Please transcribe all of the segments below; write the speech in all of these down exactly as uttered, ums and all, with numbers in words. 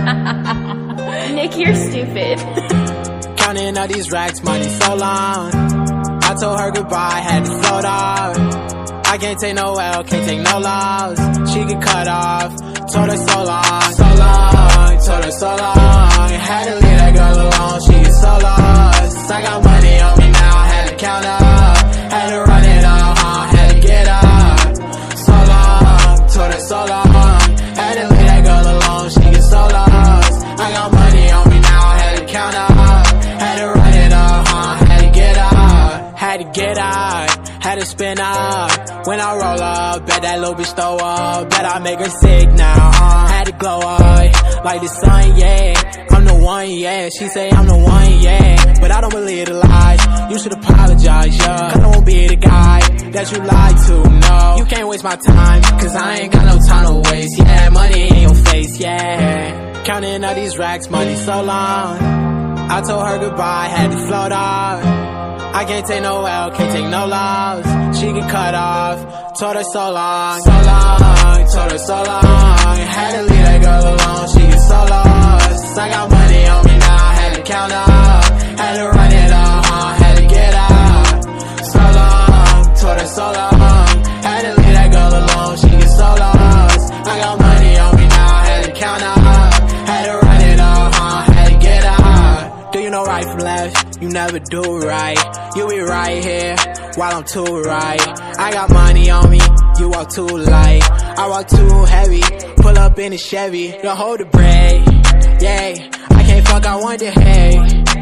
Nick, you're stupid. Counting all these racks, money so long. I told her goodbye, had to float off. I can't take no L, can't take no loss. She get cut off, told her so long, so long, told her so long. Had to leave that girl alone, she get so lost. I got money on me now, had to count up. Had to run it up, uh, had to get up. So long, told her so long. Had to leave that girl alone, she get so lost. I got money on me now, had to count up. Had to run it up, uh, had to get up. Had to get up, had to spin up. When I roll up, bet that little bitch throw up. Bet I make her sick now, uh. Had to glow up, like the sun, yeah. I'm the one, yeah. She say I'm the one, yeah. But I don't believe the lies. You should apologize, yeah. I won't be the guy that you lied to, no. You can't waste my time, cause I ain't got no time to waste. Yeah, money in your face, yeah. Counting all these racks, money so long. I told her goodbye, had to float off. I can't take no L, can't take no loss. She get cut off, told her so long, so long, told her so long. Had to leave that girl alone, she get so lost. I got money on me now, had to count up. Had to run it up, uh, had to get up. So long, told her so long. Had to leave that girl alone, she get so lost. I got money on me now, had to count up. Had to run it up, uh, had to get up. Do you know right from left? You never do right. You be right here while I'm too right. I got money on me, you walk too light. I walk too heavy, pull up in a Chevy. Don't hold the brake, yeah. I can't fuck, I want the hay,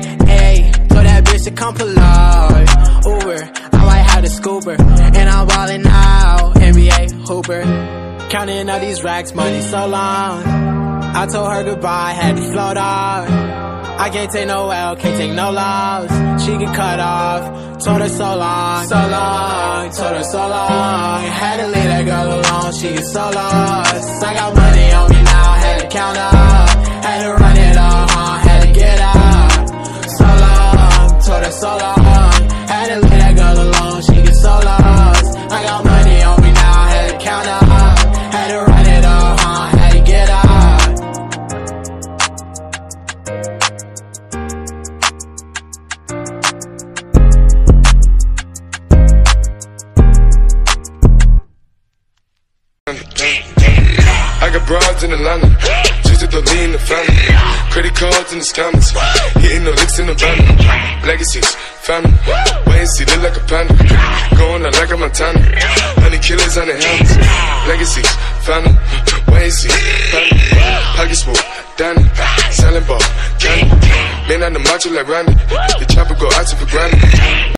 hey. Told that bitch to come pull up, Uber. I might have the scooper, and I'm ballin' out, N B A Hooper. Counting all these racks, money so long. I told her goodbye, had to float off. I can't take no L, can't take no loss. She get cut off, told her so long, so long, told her so long. Had to leave that girl alone, she get so lost. I got money on me now, had to count up. Had to run it up, uh, had to get up. So long, told her so long. Had to leave that girl alone, she get so lost. I got money on me now, had to count up. Had to run it up, uh, had to get up. I got broads in Atlanta, just to the lean the family. Credit cards in the scammers, hitting the licks in the van. Legacies, family, wait and see, look like a panda. Going out like a Montana, honey killers on the helmets. Legacies, family, wait and see, family. Pockets full, Danny, selling ball, candy. Man on the macho like Randy, the chopper go out to for granted.